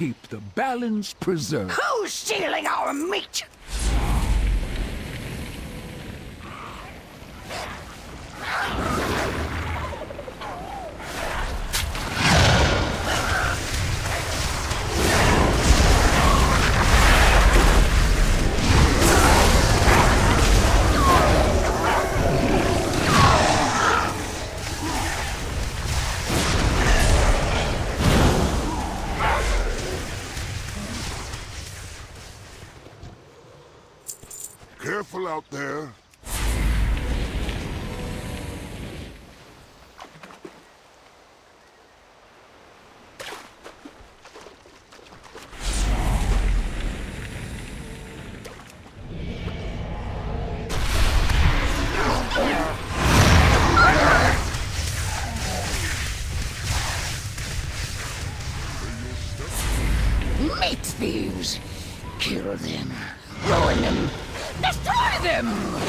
Keep the balance preserved. Who's stealing our meat? Careful out there. Meat thieves! Kill them, ruin them, destroy them!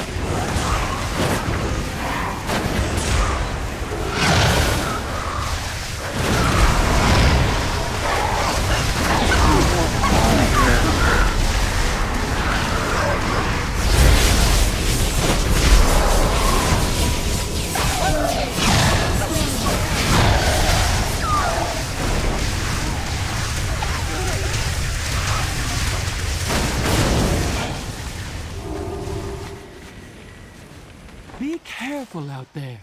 Be careful out there.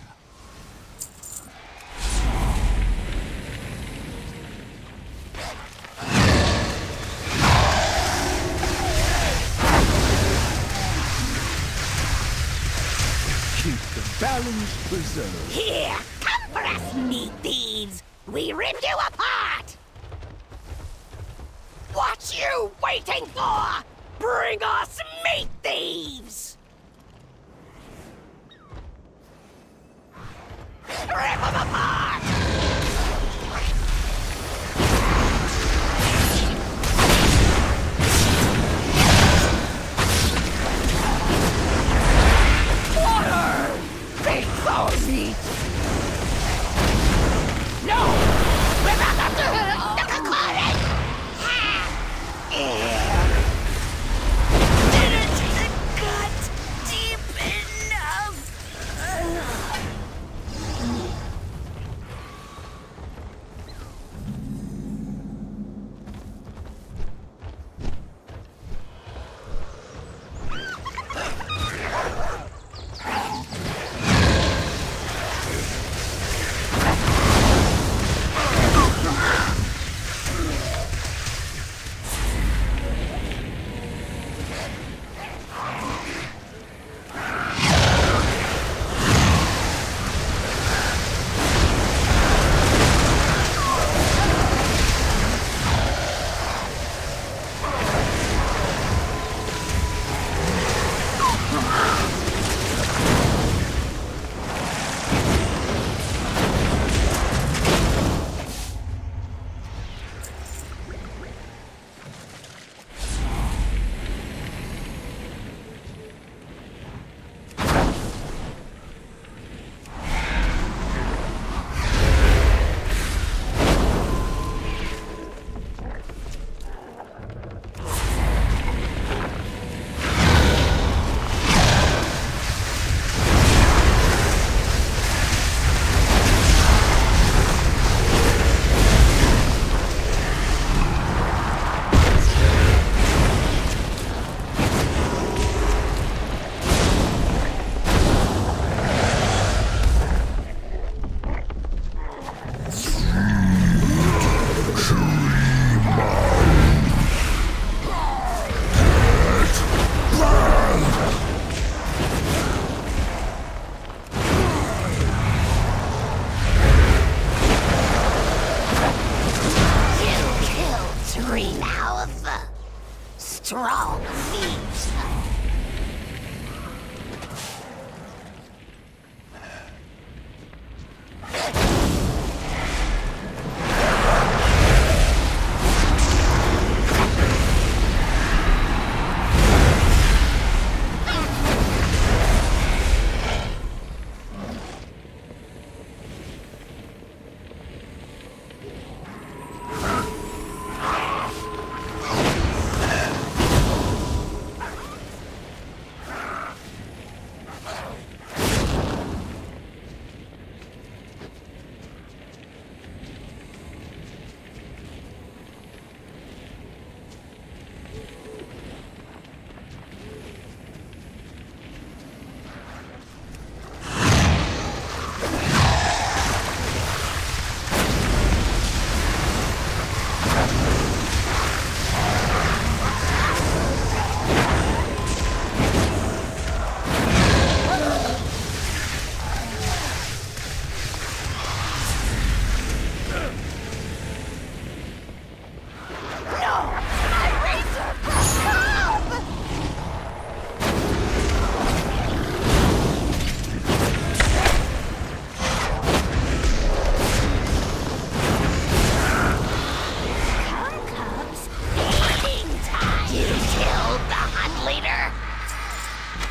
Keep the balance preserved. Here, come for us, meat thieves! We rip you apart! What you waiting for? Bring us meat thieves! Rip them apart! Water! Beats our meat! No! We're back up to the Kakari! Didn't cut deep enough! Strong thieves.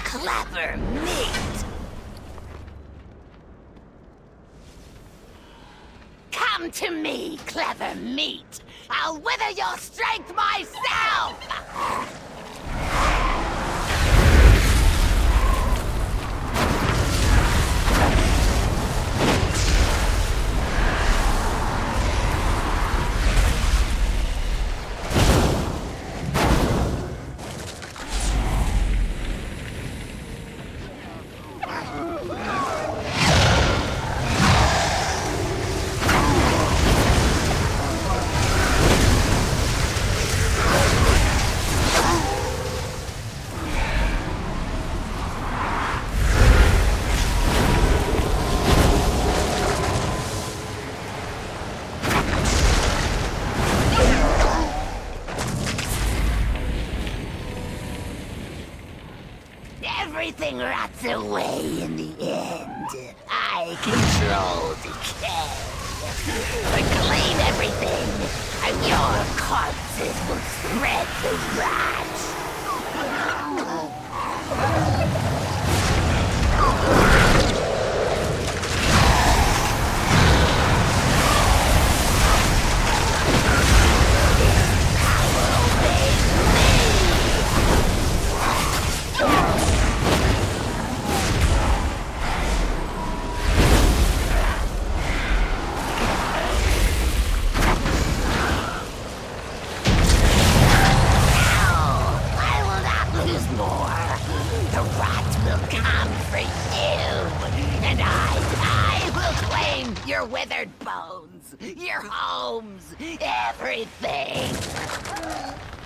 clever meat. Come to me, clever meat. I'll wither your strength myself! Everything rots away in the end. I control decay. Reclaim everything, and your corpses will spread the rot. The rot will come for you, and I will claim your withered bones, your homes, everything.